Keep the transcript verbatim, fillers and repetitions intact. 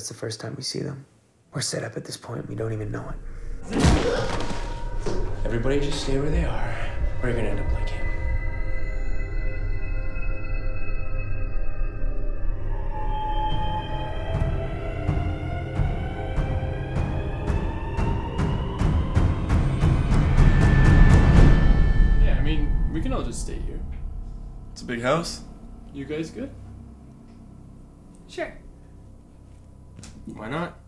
that's the first time we see them. We're set up at this point, we don't even know it. Everybody just stay where they are, or you're gonna end up like him. Yeah, I mean, we can all just stay here. It's a big house. You guys good? Sure. Why not?